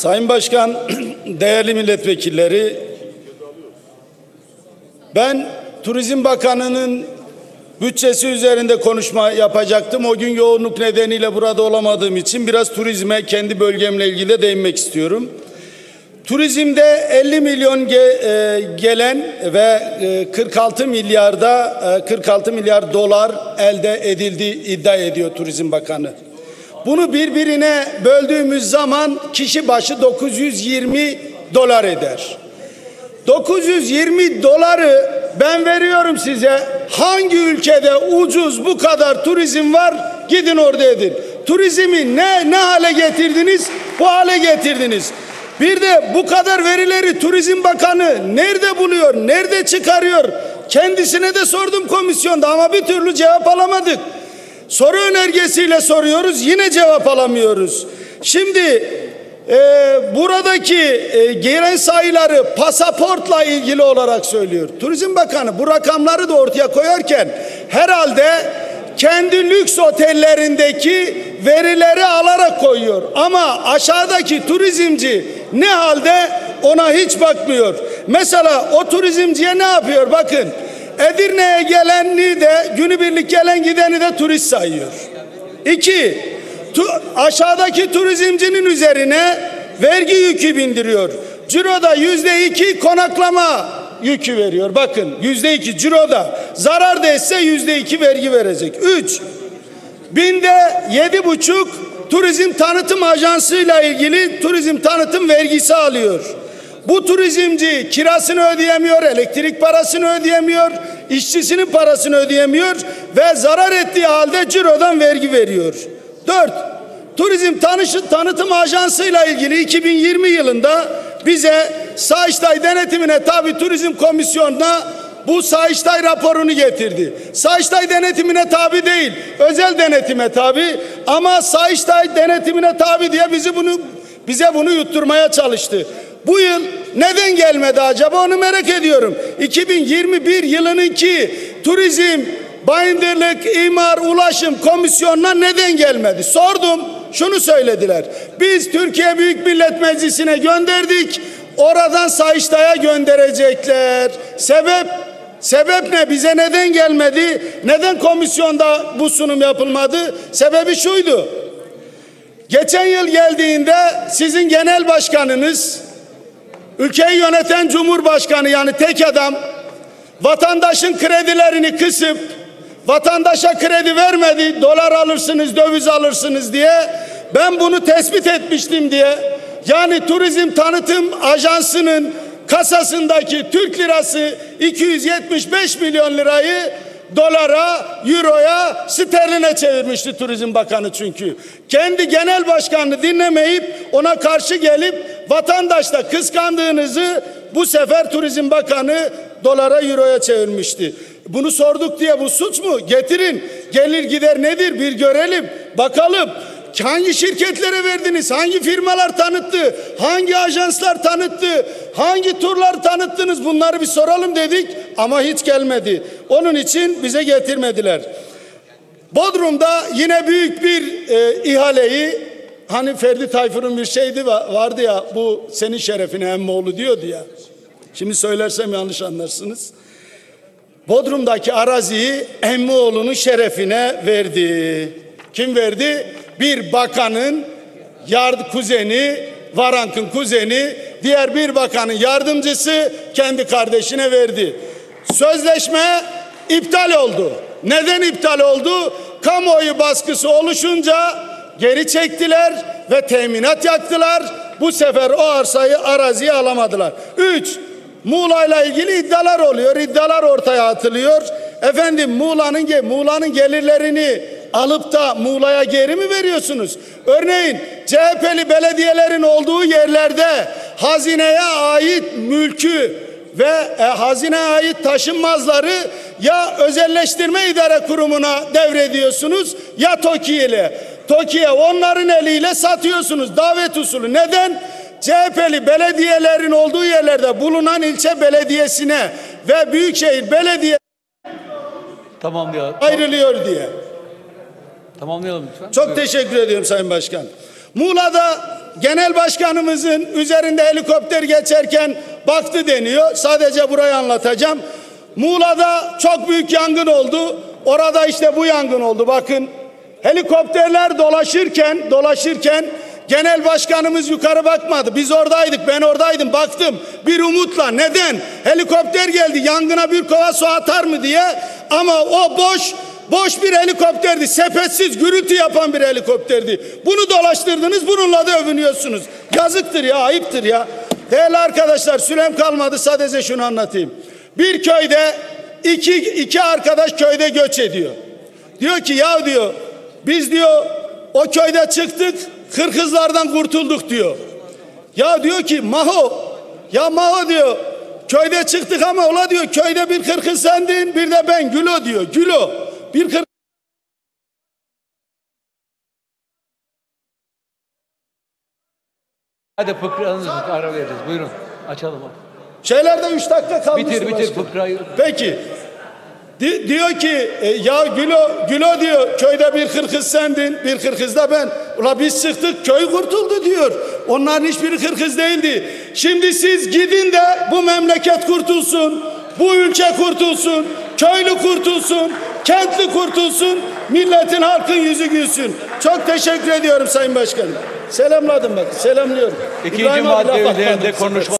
Sayın Başkan, değerli milletvekilleri, ben Turizm Bakanı'nın bütçesi üzerinde konuşma yapacaktım. O gün yoğunluk nedeniyle burada olamadığım için biraz turizme, kendi bölgemle ilgili de değinmek istiyorum. Turizmde 50 milyon gelen ve 46 milyar dolar elde edildiği iddia ediyor Turizm Bakanı. Bunu birbirine böldüğümüz zaman kişi başı 920 dolar eder. 920 doları ben veriyorum size. Hangi ülkede ucuz bu kadar turizm var? Gidin orada edin. Turizmi ne hale getirdiniz? Bu hale getirdiniz. Bir de bu kadar verileri Turizm Bakanı nerede buluyor? Nerede çıkarıyor? Kendisine de sordum komisyonda ama bir türlü cevap alamadık. Soru önergesiyle soruyoruz, yine cevap alamıyoruz. Şimdi buradaki gelen sayıları pasaportla ilgili olarak söylüyor. Turizm Bakanı bu rakamları da ortaya koyarken herhalde kendi lüks otellerindeki verileri alarak koyuyor. Ama aşağıdaki turizmci ne halde, ona hiç bakmıyor. Mesela o turizmciye ne yapıyor? Bakın, Edirne'ye geleni de, günübirlik gelen gideni de turist sayıyor. İki, aşağıdaki turizmcinin üzerine vergi yükü bindiriyor. Ciro'da %2 konaklama yükü veriyor. Bakın, %2 ciroda. Zarar da etse %2 vergi verecek. 3, binde 7,5 turizm tanıtım ajansıyla ilgili turizm tanıtım vergisi alıyor. Bu turizmci kirasını ödeyemiyor, elektrik parasını ödeyemiyor, işçisinin parasını ödeyemiyor ve zarar ettiği halde cirodan vergi veriyor. 4. Turizm tanıtım ajansıyla ilgili 2020 yılında bize Sayıştay denetimine tabi Turizm Komisyonu'na bu Sayıştay raporunu getirdi. Sayıştay denetimine tabi değil, özel denetime tabi, ama Sayıştay denetimine tabi diye bize bunu yutturmaya çalıştı. Bu yıl neden gelmedi acaba, onu merak ediyorum. 2021 yılınınki Turizm, Bayındırlık, İmar, Ulaşım Komisyonu'na neden gelmedi? Sordum, şunu söylediler. Biz Türkiye Büyük Millet Meclisi'ne gönderdik, oradan Sayıştay'a gönderecekler. Sebep ne? Bize neden gelmedi? Neden komisyonda bu sunum yapılmadı? Sebebi şuydu. Geçen yıl geldiğinde sizin genel başkanınız, ülkeyi yöneten Cumhurbaşkanı, yani tek adam, vatandaşın kredilerini kısıp vatandaşa kredi vermedi, dolar alırsınız, döviz alırsınız diye. Ben bunu tespit etmiştim diye. Yani Turizm Tanıtım Ajansı'nın kasasındaki Türk lirası 275 milyon lirayı dolara, euroya, sterline çevirmişti Turizm Bakanı çünkü. Kendi genel başkanını dinlemeyip ona karşı gelip vatandaşla kıskandığınızı bu sefer Turizm Bakanı dolara, euroya çevirmişti. Bunu sorduk diye bu suç mu? Getirin, gelir gider nedir bir görelim, bakalım. Hangi şirketlere verdiniz? Hangi firmalar tanıttı? Hangi ajanslar tanıttı? Hangi turlar tanıttınız? Bunları bir soralım dedik ama hiç gelmedi. Onun için bize getirmediler. Bodrum'da yine büyük bir ihaleyi, hani Ferdi Tayfur'un bir şeydi vardı ya, bu senin şerefine emmoğlu diyordu ya. Şimdi söylersem yanlış anlarsınız. Bodrum'daki araziyi Emmoğlu'nun şerefine verdi. Kim verdi? Bir bakanın kuzeni, Varank'ın kuzeni, diğer bir bakanın yardımcısı kendi kardeşine verdi. Sözleşme iptal oldu. Neden iptal oldu? Kamuoyu baskısı oluşunca geri çektiler ve teminat yaktılar. Bu sefer o araziyi alamadılar. 3. Muğla'yla ilgili iddialar oluyor. İddialar ortaya atılıyor. Efendim, Muğla'nın gelirlerini alıp da Muğla'ya geri mi veriyorsunuz? Örneğin CHP'li belediyelerin olduğu yerlerde hazineye ait mülkü ve hazineye ait taşınmazları ya özelleştirme idare kurumuna devrediyorsunuz ya TOKİ'ye onların eliyle satıyorsunuz davet usulü. Neden? CHP'li belediyelerin olduğu yerlerde bulunan ilçe belediyesine ve büyükşehir belediye tamamlayalım. Ayrılıyor diye. Tamamlayalım lütfen. Çok teşekkür ediyorum Sayın Başkan. Muğla'da genel başkanımızın üzerinde helikopter geçerken baktı deniyor. Sadece burayı anlatacağım. Muğla'da çok büyük yangın oldu. Orada işte bu yangın oldu. Bakın helikopterler dolaşırken genel başkanımız yukarı bakmadı. Biz oradaydık, ben oradaydım, baktım bir umutla. Neden? Helikopter geldi, yangına bir kova su atar mı diye. Ama o boş bir helikopterdi. Sepetsiz, gürültü yapan bir helikopterdi. Bunu dolaştırdınız, bununla da övünüyorsunuz. Yazıktır ya, ayıptır ya. Değerli arkadaşlar, sürem kalmadı, sadece şunu anlatayım. Bir köyde iki arkadaş köyde göç ediyor. Diyor ki ya diyor, biz diyor o köyde çıktık, Kırgızlardan kurtulduk diyor. Ya diyor ki Maho, ya Maho diyor, köyde çıktık ama ola diyor, köyde bir Kırgız sendin, bir de ben Gülo diyor. Gülo. Bir Kırgız. Hadi fıkranızı ara veririz. Buyurun. Açalım. Şeylerde 3 dakika kalmış. Bitir fıkrayı. Peki. Diyor ki ya Gülo diyor, köyde bir Kırgız sendin, bir Kırgız da ben. Ula biz çıktık, köy kurtuldu diyor. Onların hiçbiri Kırgız değildi. Şimdi siz gidin de bu memleket kurtulsun, bu ülke kurtulsun, köylü kurtulsun, kentli kurtulsun, milletin, halkın yüzü gülsün. Çok teşekkür ediyorum Sayın Başkanım. Selamladım bak, selamlıyorum. İkinci madde üzerinde konuşma.